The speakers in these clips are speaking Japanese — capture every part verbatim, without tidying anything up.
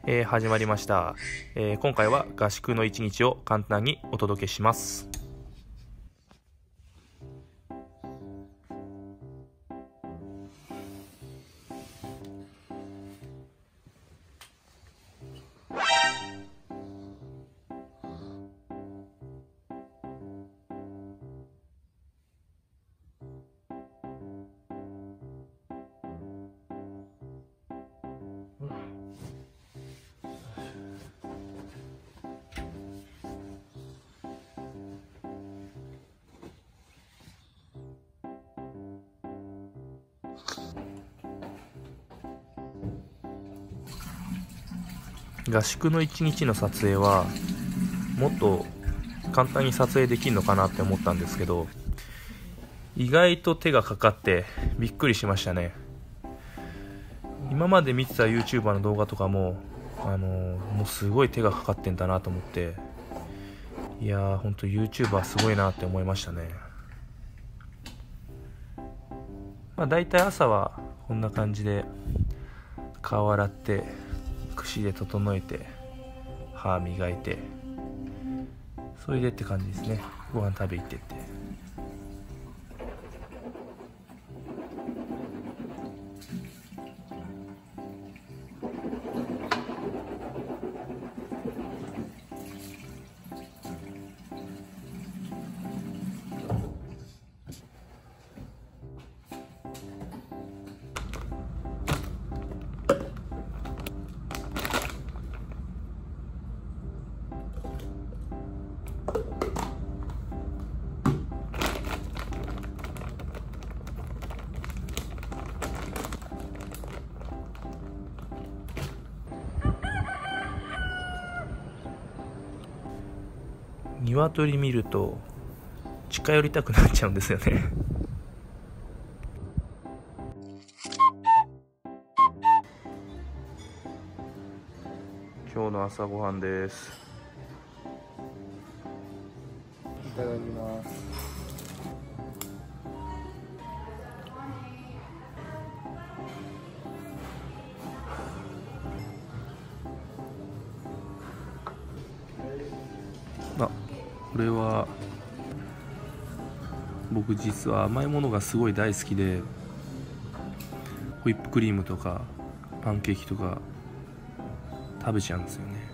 えー、始まりました、えー、今回は合宿の一日を簡単にお届けします。合宿の一日の撮影はもっと簡単に撮影できるのかなって思ったんですけど、意外と手がかかってびっくりしましたね。今まで見てた YouTuber の動画とかもあのー、もうすごい手がかかってんだなと思って、いやーほんと YouTuber すごいなって思いましたね。まあだいたい朝はこんな感じで顔洗って櫛で整えて歯磨いて、それでって感じですね。ご飯食べ行ってって鶏見ると近寄りたくなっちゃうんですよね。今日の朝ごはんです。 いただきます。 あ、これは僕実は甘いものがすごい大好きで、ホイップクリームとかパンケーキとか食べちゃうんですよね。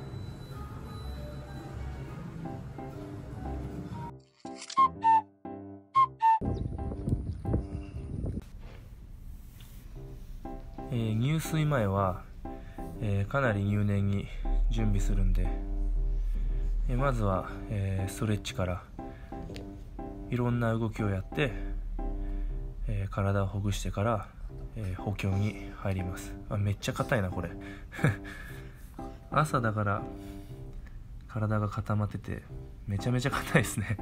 えー、入水前は、えー、かなり入念に準備するんで、えー、まずは、えー、ストレッチからいろんな動きをやって、えー、体をほぐしてから、えー、補強に入ります。あ、めっちゃ硬いなこれ朝だから体が固まっててめちゃめちゃ硬いですね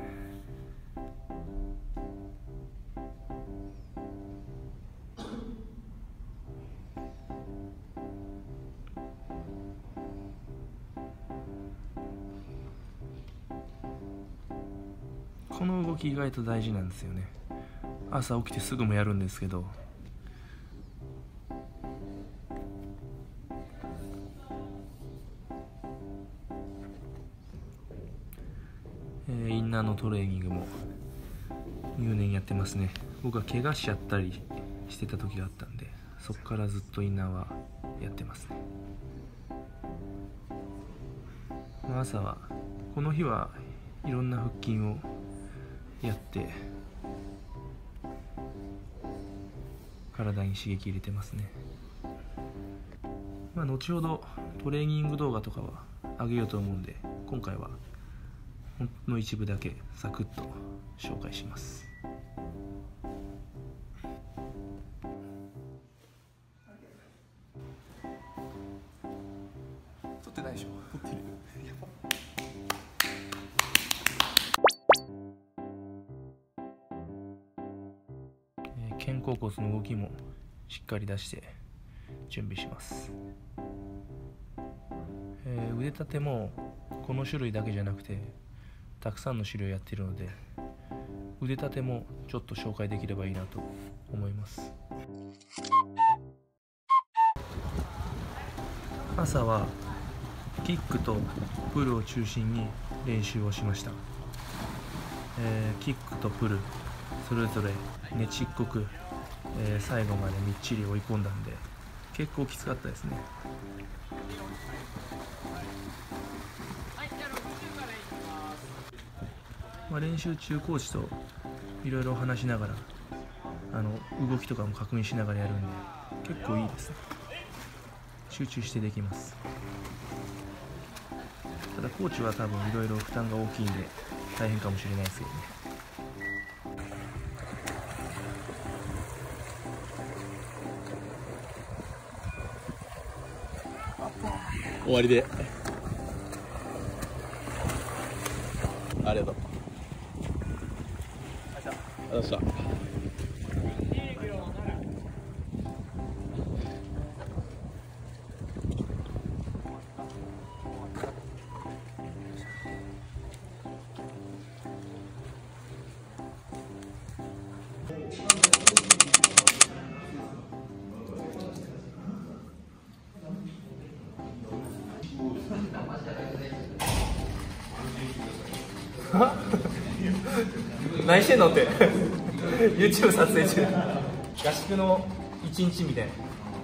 この動き意外と大事なんですよね。朝起きてすぐもやるんですけど、えー、インナーのトレーニングも入念にやってますね。僕は怪我しちゃったりしてた時があったんで、そこからずっとインナーはやってますね。朝はこの日はいろんな腹筋をやって体に刺激入れてますね。まあ後ほどトレーニング動画とかは上げようと思うんで、今回はほんの一部だけサクッと紹介します。 撮ってないでしょ。撮ってる。やば。 肩甲骨の動きもしっかり出して準備します。えー、腕立てもこの種類だけじゃなくてたくさんの種類をやっているので、腕立てもちょっと紹介できればいいなと思います。朝はキックとプルを中心に練習をしました。えー、キックとプルそれぞれねちっこく、えー、最後までみっちり追い込んだんで結構きつかったですね。まあ、練習中コーチといろいろ話しながらあの動きとかも確認しながらやるんで結構いいですね。集中してできます。ただコーチは多分いろいろ負担が大きいんで大変かもしれないですけどね。 終わりでありがとう。ありがとうございました。 何してんのってYouTube 撮影中合宿の一日みたいな。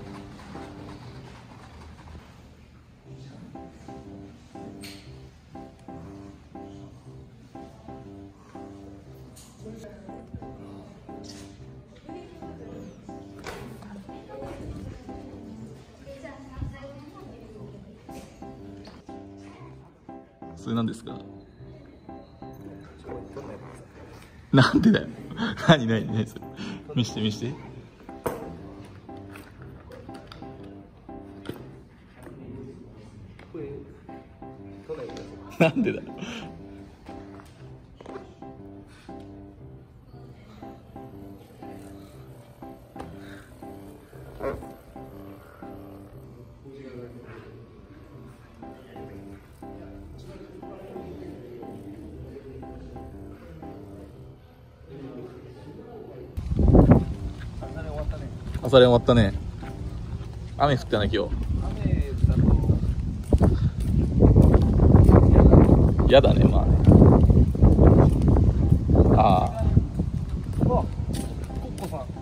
それ何ですか？なんでだよ。何何何それ。見して見して。なんでだよ。朝練終わったね。雨降ったね今日。雨だとやだね。まあね。ああ。コッコさん。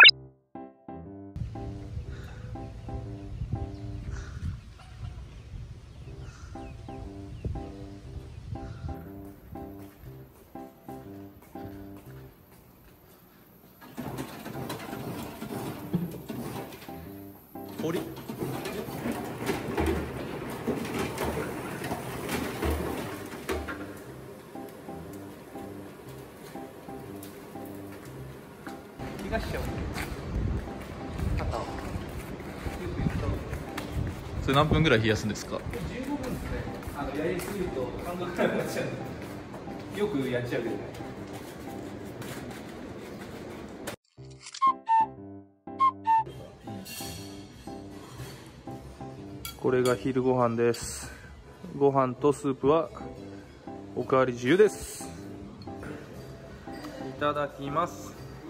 氷東町肩をそれ何分ぐらい冷やすんですか？ じゅうごふんですね。あのやりすぎると感覚なくなっちゃうんでよくやっちゃうけどね。これが昼ご飯です。ご飯とスープはおかわり自由です。いただきます。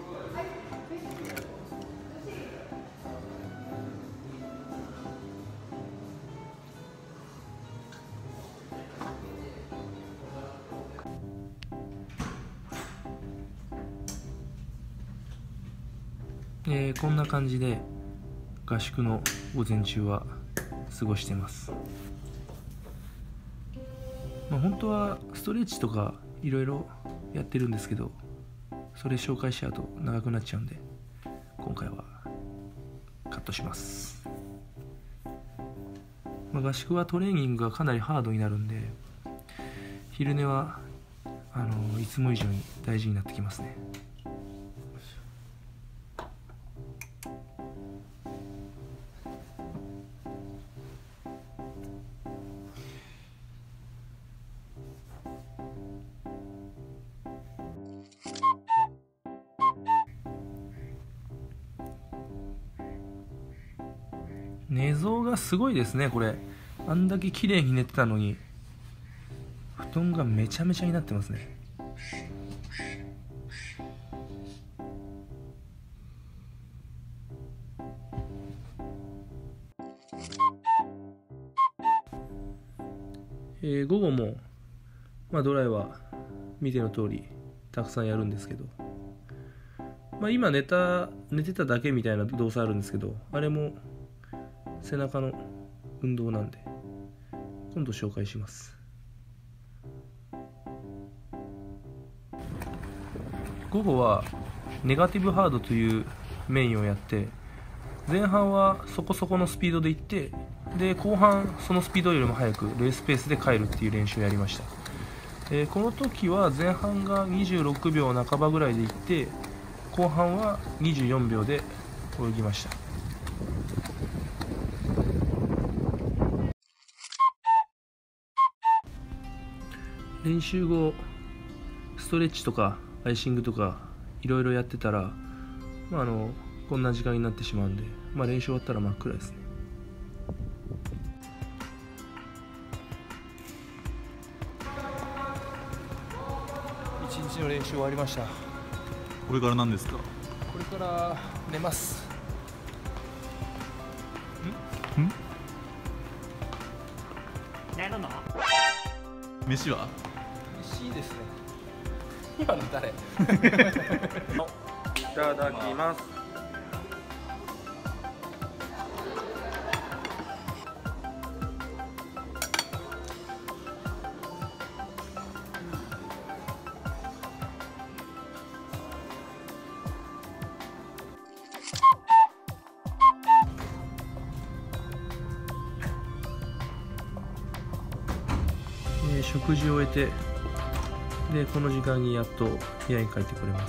えー、こんな感じで合宿の午前中は過ごしてます。まあ、本当はストレッチとかいろいろやってるんですけどそれ紹介しちゃうと長くなっちゃうんで今回はカットします。まあ、合宿はトレーニングがかなりハードになるんで昼寝はあのいつも以上に大事になってきますね。寝相がすごいですね。これあんだけ綺麗に寝てたのに布団がめちゃめちゃになってますね。 えー、午後も、まあ、ドライは見ての通りたくさんやるんですけど、まあ、今寝た寝てただけみたいな動作あるんですけど、あれも背中の運動なんで今度紹介します。午後はネガティブハードというメインをやって、前半はそこそこのスピードで行って、で後半そのスピードよりも速くレースペースで帰るっていう練習をやりました。えー、この時は前半がにじゅうろくびょう半ばぐらいで行って、後半はにじゅうよんびょうで泳ぎました。練習後ストレッチとかアイシングとかいろいろやってたら、まあ、あのこんな時間になってしまうんで、まあ、練習終わったら真っ暗ですね。一日の練習終わりました。 これから何ですか？ これから寝ます。 んん寝るの？ 飯は？ 飯ですね。今の誰？いただきます。えー、食事を終えて、でこの時間にやっと部屋に帰ってこれます。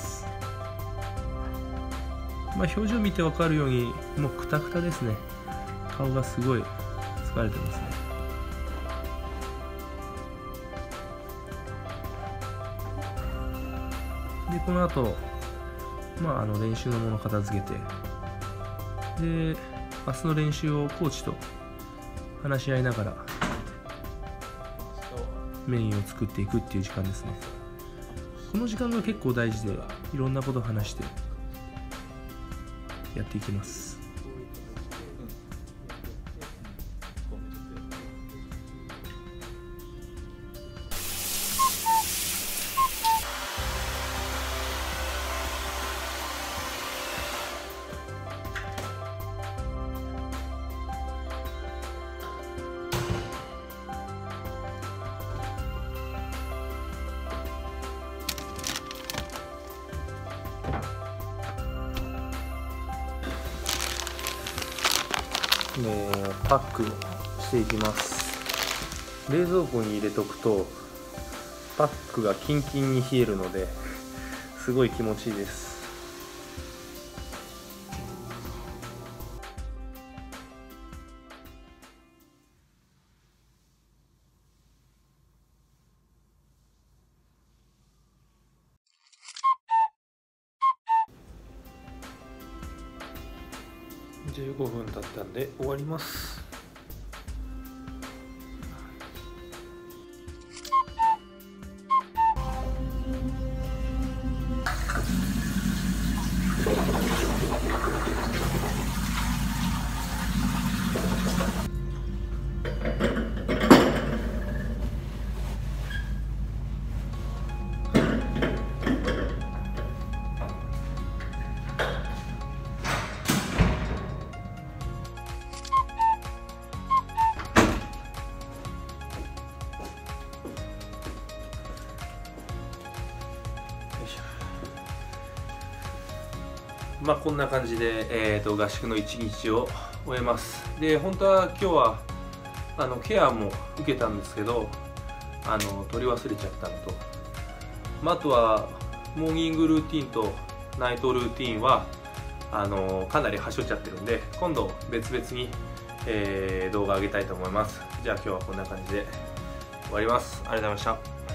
まあ、表情見て分かるようにもうクタクタですね。顔がすごい疲れてますね。でこの後、まあ、あの練習のものを片付けて、で明日の練習をコーチと話し合いながらメインを作っていくっていう時間ですね。この時間が結構大事で、いろんなことを話してやっていきます。ね、パックしていきます。冷蔵庫に入れとくとパックがキンキンに冷えるのですごい気持ちいいです。じゅうごふん経ったんで終わります。まあこんな感じで、えー、と合宿のいちにちを終えます。で本当は今日はあのケアも受けたんですけど、あの取り忘れちゃったのと、まあ、あとはモーニングルーティンとナイトルーティンはあのかなりはしょっちゃってるんで、今度別々に、えー、動画上げたいと思います。じゃあ今日はこんな感じで終わります。ありがとうございました。